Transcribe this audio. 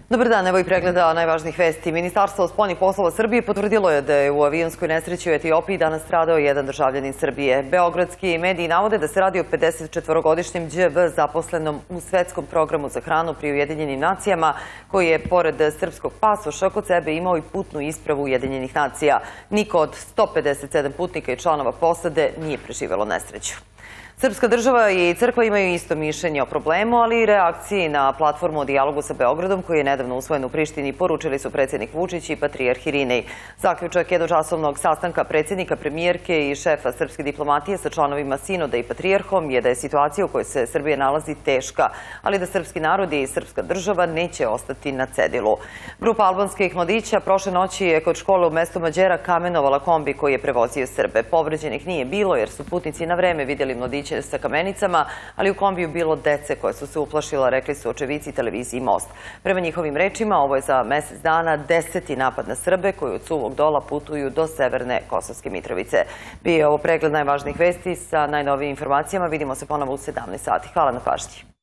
Dobar dan, evo i pregleda najvažnijih vesti. Ministarstvo spoljnih poslova Srbije potvrdilo je da je u avionskoj nesreći u Etiopiji danas stradao jedan državljanin Srbije. Beogradski mediji navode da se radi o 54-godišnjem đv zaposlenom u svetskom programu za hranu pri Ujedinjenim nacijama, koji je pored srpskog pasoša kod sebe imao i putnu ispravu Ujedinjenih nacija. Niko od 157 putnika i članova posade nije preživelo nesreću. Srpska država i crkva imaju isto mišljenje o problemu, ali i reakciji na platformu o dijalogu sa Beogradom, koji je nedavno usvojen u Prištini, poručili su predsjednik Vučić i patrijarh Irinej. Zaključak jednočasovnog sastanka predsjednika, premijerke i šefa srpske diplomatije sa članovima sinoda i patrijarhom je da je situacija u kojoj se Srbija nalazi teška, ali da srpski narod i srpska država neće ostati na cedilu. Grupa albanskih mladića prošle noći je kod škole u mestu Mađera kamenovala kombi koji je prevozio Srbe. Povređenih nije bilo jer su putnici na vreme vidjeli mladiće sa kamenicama, ali u kombiju bilo dece koje su se uplašila, rekli su očevici televiziji Most. Prema njihovim rečima, ovo je za mjesec dana 10. napad na Srbe koji od Suvog Dola putuju do severne Kosovske Mitrovice. Bio je ovo pregled najvažnijih vesti sa najnovijim informacijama. Vidimo se ponovo u 17 sati. Hvala na pažnji.